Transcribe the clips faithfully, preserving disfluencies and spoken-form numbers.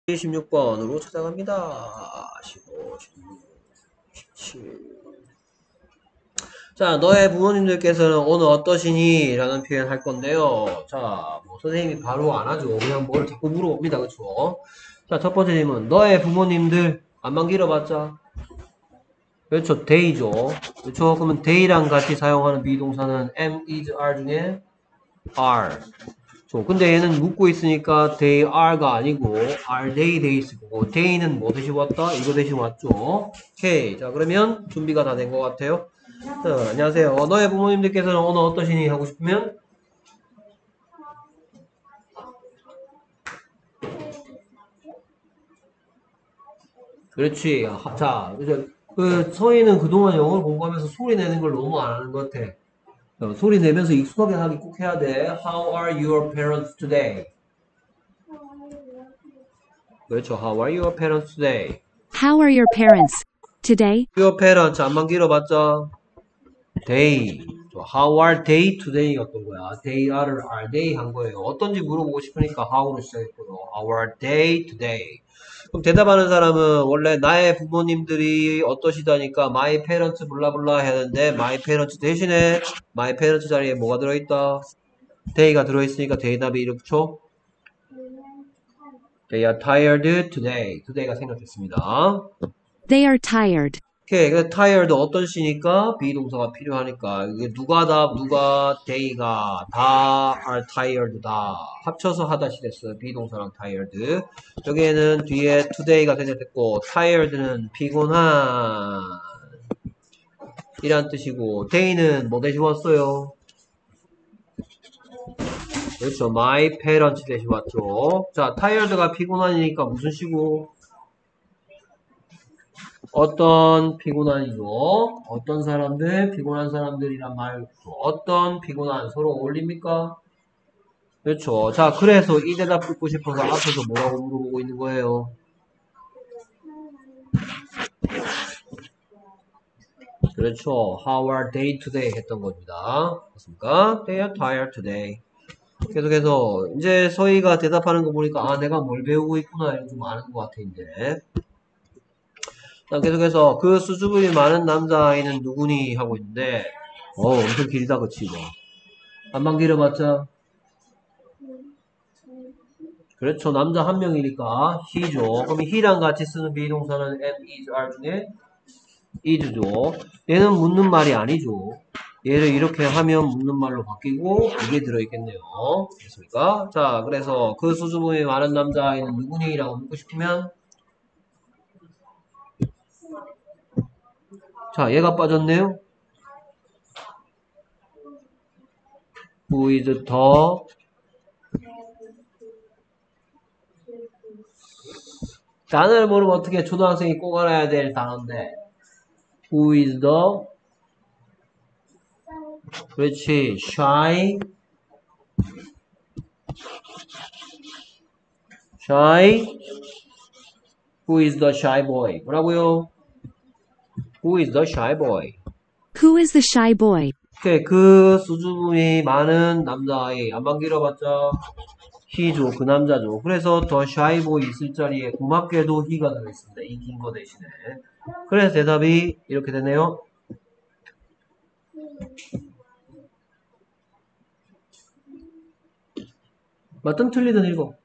십육 번으로 찾아갑니다. 십오, 십육, 십칠. 자, 너의 부모님들께서는 오늘 어떠시니? 라는 표현 할 건데요. 자, 뭐 선생님이 바로 안 하죠. 그냥 뭘 자꾸 물어봅니다. 그쵸? 자, 첫 번째 질문. 너의 부모님들 안만 길어봤자? 그렇죠. they죠. 그렇죠. 그러면 they랑 같이 사용하는 비동사는 am, is, are 중에 are. 저, 근데 얘는 묻고 있으니까 they are가 아니고 are they they 있을 거고 they는 뭐 대신 왔다? 이거 대신 왔죠. 오케이. 자, 그러면 준비가 다 된 것 같아요. 자, 안녕하세요. 어, 너의 부모님들께서는 오늘 어떠시니? 하고 싶으면 그렇지. 아, 자, 그래서 그 서희는 그동안 영어를 공부하면서 소리 내는 걸 너무 안 하는 것 같아. 어, 소리 내면서 익숙하게 하기 꼭 해야 돼. How are your parents today? 그렇죠. How are your parents today? How are your parents today? Your parents 안만 길어봤자 they. How are they today? 였던 거야. They are, are they 한 거예요. 어떤지 물어보고 싶으니까 how로 시작했거든. How are they today? 그럼 대답하는 사람은 원래 나의 부모님들이 어떠시다니까 my parents 블라블라 해야 되는데 my parents 대신에 my parents 자리에 뭐가 들어있다? they가 들어있으니까 they 답이 이렇게 쳐. They are tired today. today가 생략됐습니다. They are tired. 오케이. 그 tired 어떤 시니까 비동사가 필요하니까 이게 누가다 누가 they가 다 are tired 다 합쳐서 하다시 됐어요. 비동사랑 tired. 여기에는 뒤에 today가 생략됐고 tired는 피곤한 이란 뜻이고 they는 뭐 대신 왔어요? 그렇죠. my parents 대신 왔죠. 자, tired가 피곤하니까 무슨 시고? 어떤 피곤한이죠? 어떤 사람들? 피곤한 사람들이란 말. 어떤 피곤한? 서로 어울립니까? 그렇죠. 자, 그래서 이 대답 듣고 싶어서 앞에서 뭐라고 물어보고 있는 거예요? 그렇죠. How are they today? 했던 겁니다. 맞습니까? They are tired today. 계속해서 이제 서희가 대답하는 거 보니까 아 내가 뭘 배우고 있구나 이런 좀 아는 것 같아 이제. 자, 계속해서 그 수줍음이 많은 남자아이는 누구니? 하고 있는데 어 엄청 길다 그치 뭐. 안만 길어봤자 그렇죠. 남자 한 명이니까 he죠. 그럼 he랑 같이 쓰는 비동사는 am, is, are 중에 is죠. 얘는 묻는 말이 아니죠. 얘를 이렇게 하면 묻는 말로 바뀌고 이게 들어있겠네요. 됐습니까? 자, 그래서 그 수줍음이 많은 남자아이는 누구니? 라고 묻고 싶으면 자, 얘가 빠졌네요. Who is the 단어를 모르면 어떻게 초등학생이 꼭 알아야 될 단어인데 Who is the 그렇지 shy shy Who is the shy boy? 뭐라고요? Who is the shy boy? Who is the shy boy? 오케이, 그 수줍음이 많은 남자아이 안만 길어봤자 he죠. 그 남자죠. 그래서 더 shy boy 있을 자리에 고맙게도 he가 들어있습니다. 이 긴 거 대신에. 그래서 대답이 이렇게 되네요. 맞든 틀리든 읽어.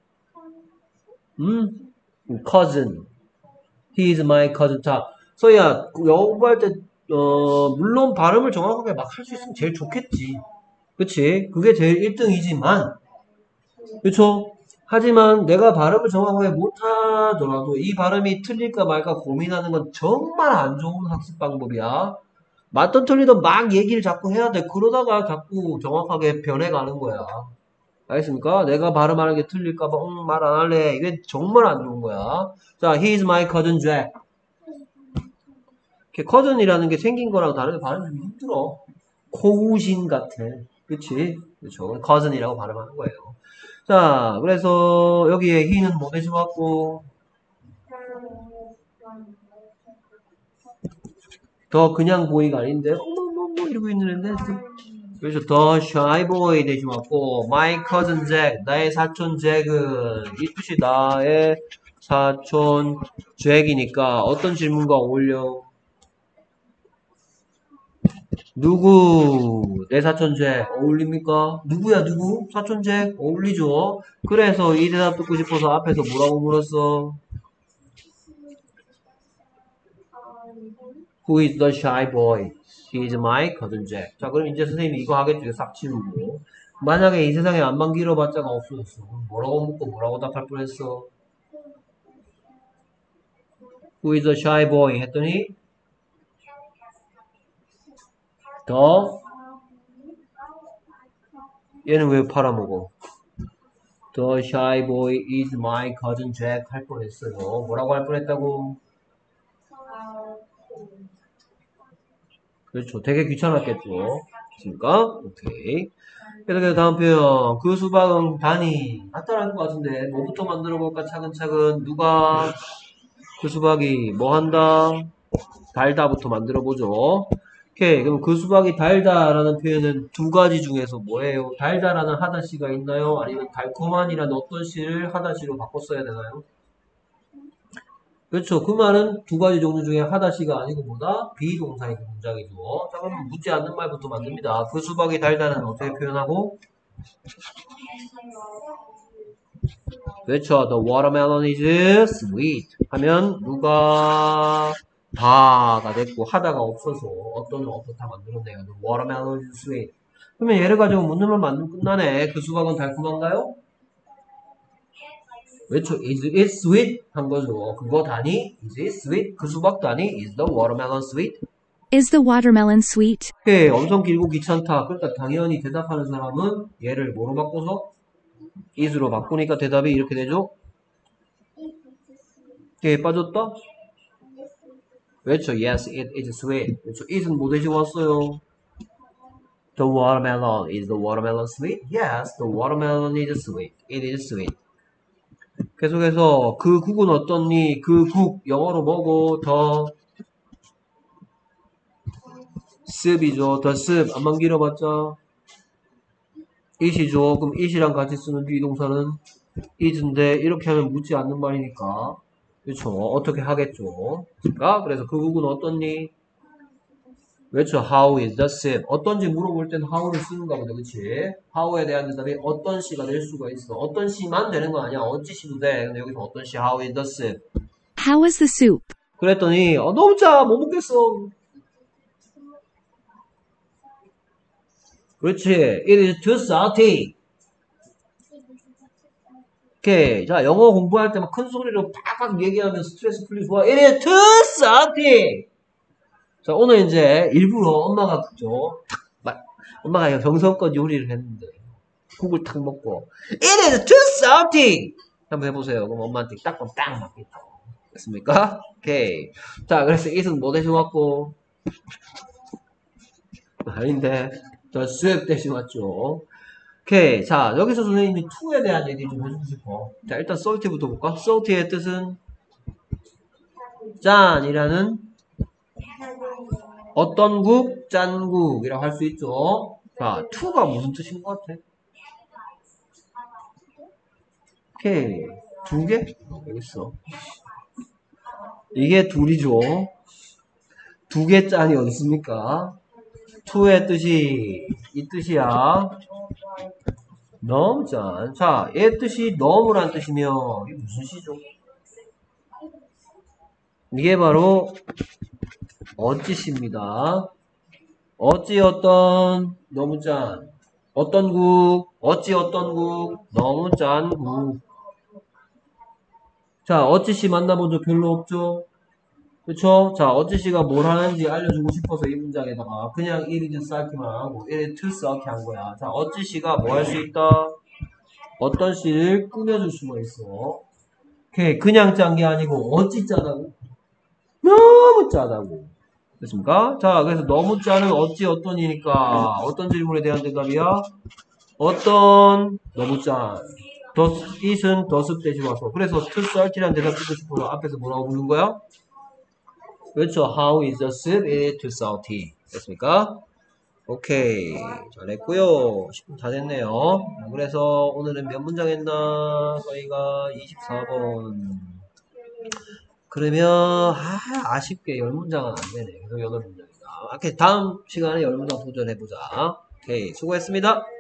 음, cousin. He is my cousin. 자, 소희야, 영어 공부할 때, 어, 물론 발음을 정확하게 막 할 수 있으면 제일 좋겠지. 그치? 그게 제일 일 등이지만, 그쵸? 하지만 내가 발음을 정확하게 못하더라도 이 발음이 틀릴까 말까 고민하는 건 정말 안 좋은 학습 방법이야. 맞던 틀리던 막 얘기를 자꾸 해야 돼. 그러다가 자꾸 정확하게 변해가는 거야. 알겠습니까? 내가 발음하는 게 틀릴까봐 응, 말 안 할래. 이게 정말 안 좋은 거야. 자, he is my cousin Jack. cousin이라는 게 생긴 거랑 다르게 발음이 좀 힘들어. 코우신 같아. 그치? 그렇죠. cousin이라고 발음하는 거예요. 자, 그래서 여기에 he는 뭐 대신 왔고 더 그냥 보이가 아닌데 어머머머 이러고 있는데 그래서 더 shy boy 대신 왔고 my cousin Jack 나의 사촌 잭은 이 뜻이 나의 사촌 잭이니까 어떤 질문과 어울려? 누구? 내 사촌 잭 어울립니까? 누구야 누구? 사촌 잭 어울리죠? 그래서 이 대답 듣고 싶어서 앞에서 뭐라고 물었어? Who is the shy boy? He is my cousin Jack. 자, 그럼 이제 선생님이 이거 하겠죠. 이거 싹 치우고. 만약에 이 세상에 안만 길어봤자가 없어졌어. 그럼 뭐라고 묻고 뭐라고 답할 뻔했어? Who is the shy boy? 했더니 더 얘는 왜 팔아먹어? The shy boy is my cousin Jack 할 뻔했어요. 뭐라고 할 뻔했다고? 그렇죠. 되게 귀찮았겠죠. 됐습니까? 오케이. 그래서 다음 표현. 그 수박은 단이 나타날 것 같은데 뭐부터 만들어 볼까? 차근차근. 누가 그 수박이 뭐 한다? 달다부터 만들어 보죠. 오케이. 그럼 그 수박이 달다라는 표현은 두 가지 중에서 뭐예요? 달다라는 하다시가 있나요? 아니면 달콤한이라는 어떤 시를 하다시로 바꿔 써야 되나요? 그렇죠. 그 말은 두 가지 종류 중에 하다시가 아니고 뭐다? 비동사의 문장이죠. 자, 그럼 묻지 않는 말부터 만듭니다. 그 수박이 달다는 어떻게 표현하고? 그렇죠. The watermelon is sweet. 하면 누가 다가 됐고 하다가 없어서 어떤을 어떻다 만들었네요. The watermelon is sweet. 그러면 얘를 가지고 묻는 말 만들면 끝나네. 그 수박은 달콤한가요? 그렇죠. Is it sweet? 한 거죠. 그거 다니? Is it sweet? 그 수박 다니? Is the watermelon sweet? Is the watermelon sweet? 오케이. 엄청 길고 귀찮다. 그러니까 당연히 대답하는 사람은 얘를 뭐로 바꿔서? is로 바꾸니까 대답이 이렇게 되죠. 오케이. 빠졌다? 그렇죠. Yes, it is sweet. 그렇죠. it은 뭐 대신 왔어요? The watermelon. Is the watermelon sweet? Yes, the watermelon is sweet. It is sweet. 계속해서 그 국은 어떻니? 그 국 영어로 뭐고? 더 습이죠. 더 습. 안만 길어봤자 it이죠. 그럼 it이랑 같이 쓰는 비동사는 is인데 이렇게 하면 묻지 않는 말이니까 그렇죠. 어떻게 하겠죠. 그러니까 그래서 그 국은 어떻니? 그렇죠. How is the 습? 어떤지 물어볼 땐 how를 쓰는가 보다. 그치? how에 대한 대답이 어떤 시가 될 수가 있어. 어떤 시만 되는 거 아니야. 어찌 시도 돼. 근데 여기서 어떤 시? How is the 습? How is the soup? 그랬더니 어, 너무 짜. 못 먹겠어. 그렇지. It is too salty. 오케이. 자, 영어 공부할 때 막 큰 소리로 팍팍 얘기하면 스트레스 풀리고 좋아. It is too salty. 자, 오늘 이제 일부러 엄마가 그죠? 막, 엄마가 정성껏 요리를 했는데 국을 탁 먹고 It is too salty. 한번 해보세요. 그럼 엄마한테 딱 보면 딱 맞겠죠. 됐습니까? 오케이. 자, 그래서 it은 뭐 대신 왔고? 아닌데. 저 수액 대신 왔죠. 오케이. 자, 여기서 선생님이 to에 대한 얘기 좀 해주고 싶어. 자, 일단 salty부터 볼까? salty의 뜻은 짠이라는 어떤 국? 짠국이라고 할 수 있죠. 자, to가 무슨 뜻인 것 같아? 오케이. 두 개? 여기 있어. 이게 둘이죠. 두 개 짠이 어디 있습니까? to의 뜻이 이 뜻이야. 너무 짠. 자, 얘 뜻이 너무란 뜻이면 이게 무슨 시죠? 이게 바로 어찌시입니다. 어찌 어떤 너무 짠. 어떤 국? 어찌 어떤 국? 너무 짠 국. 자, 어찌시 만나본 적 별로 없죠? 그쵸? 자, 어찌시가 뭘 하는지 알려주고 싶어서 이 문장에다가 그냥 it is salty만 하고 it is too salty 한 거야. 자, 어찌시가 뭐 할 수 있다? 어떤 시를 꾸며줄 수가 있어. 오케이. 그냥 짠 게 아니고 어찌 짜다고? 너무 짜다고. 됐습니까? 자, 그래서 너무 짜는 어찌 어떤이니까 어떤 질문에 대한 대답이야? 어떤 너무 짠. 더 it은 더습 대신 와서 그래서 too salty라는 대답 듣고 싶어서 앞에서 뭐라고 부른 거야? 그렇죠. How is the soup? It is too salty. 됐습니까? 오케이. 잘했고요. 십 분 다 됐네요. 그래서 오늘은 몇 문장 했나? 저희가 이십사 번. 그러면 아, 아쉽게 열 문장은 안 되네. 그래서 여덟 문장이다. 오케이, 다음 시간에 열 문장 도전해보자. 오케이, 수고했습니다.